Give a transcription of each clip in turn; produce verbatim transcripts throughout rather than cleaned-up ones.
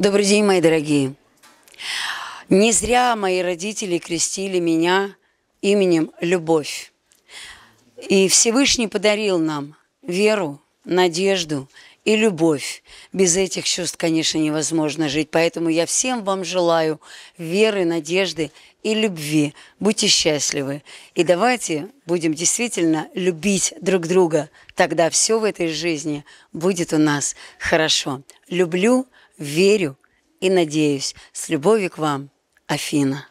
Добрый день, мои дорогие. Не зря мои родители крестили меня именем Любовь. И Всевышний подарил нам веру, надежду и любовь. Без этих чувств, конечно, невозможно жить. Поэтому я всем вам желаю веры, надежды и любви. Будьте счастливы. И давайте будем действительно любить друг друга. Тогда все в этой жизни будет у нас хорошо. Люблю, верю и надеюсь. С любовью к вам, Афина.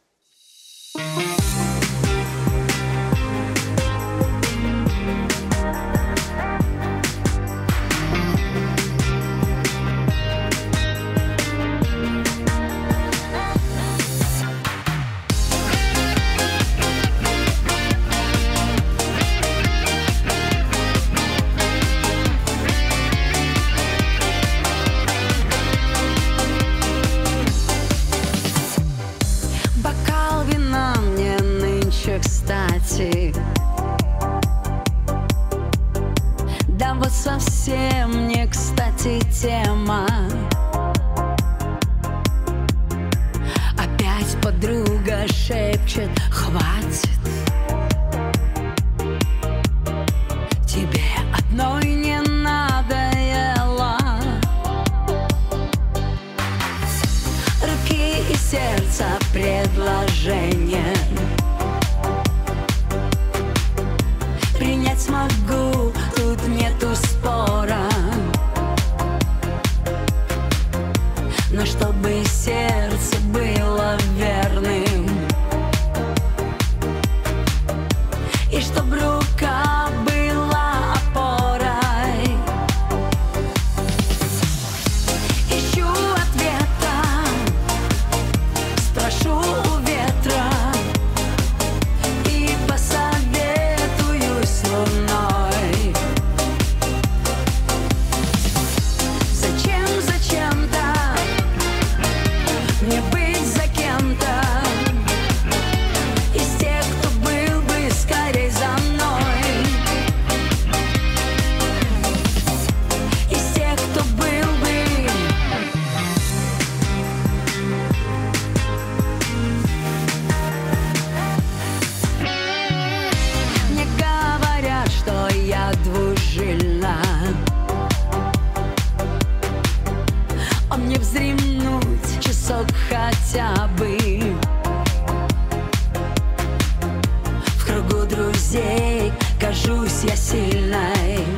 Кстати, да вот совсем не кстати тема. Опять подруга шепчет: хватит, тебе одной не надоело. Руки и сердце предложение принять смогу, тут нету спора. Но чтобы сердце было верным, и чтоб рука была опорой. Ищу ответа, спрошу у ветра и посоветую с луной. Зачем, зачем-то мне быть за кем-то из тех, кто был бы скорей за мной, из тех, кто был бы. Мне говорят, что я двужильна, а мне вздремнуть часок хотя бы. В кругу друзей кажусь я сильной,